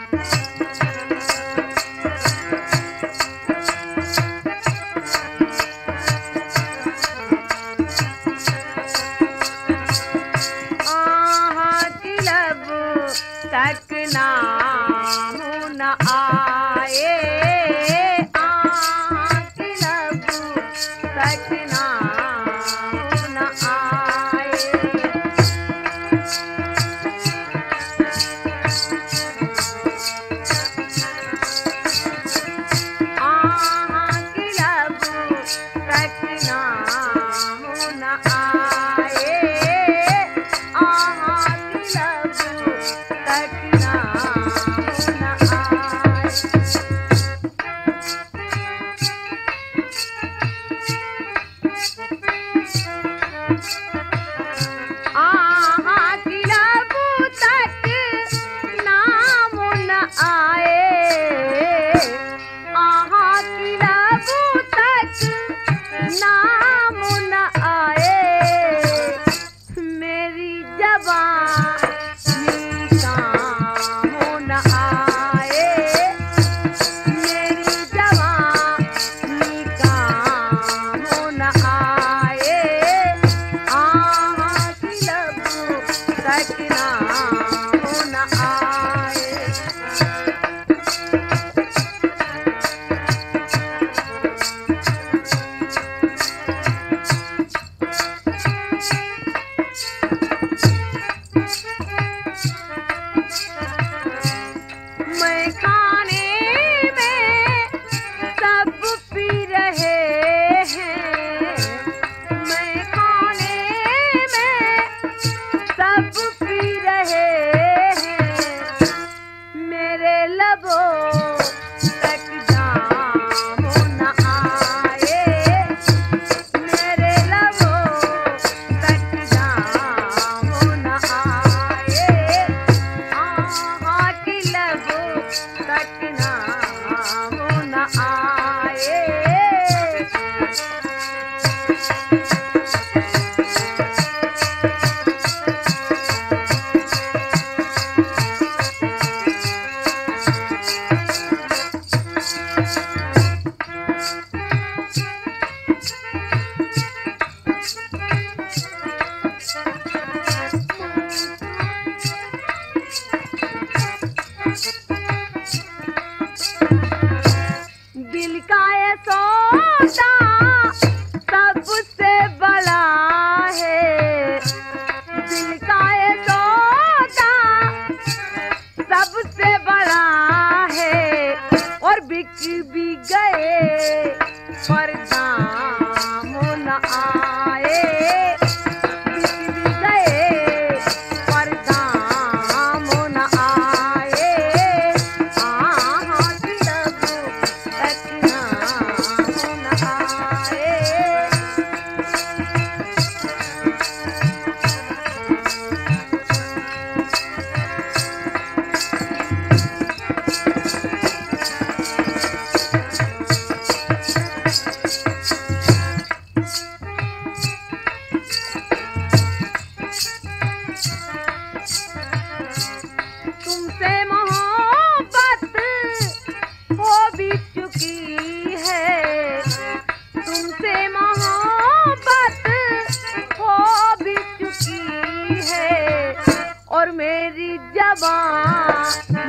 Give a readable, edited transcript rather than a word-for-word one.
तक नाम न आए, लब तक नाम न आए। लब तक नाम न आए, लब तक नाम न आए। लब तक नाम न आए, लब तक नाम न आए। मेरी जवानी काम न आए, मेरी जवानी काम न आए। लब तक नाम न आए। मैं खाने में सब पी रहे हैं, मैं खाने में सब पी रहे हैं। मेरे लबों तक जाम न आए, मेरे लबों तक जाम न आए। लब तक नाम न आए। दिल का ये सौदा सबसे बड़ा है, दिल का ये सौदा सबसे बड़ा है। और बिक भी गए पर दाम न आए, बिक भी गए पर दाम न आए। लब तक नाम न आए। तुमसे मोहब्बत हो भी चुकी है, तुमसे मोहब्बत हो भी चुकी है। और मेरी जबान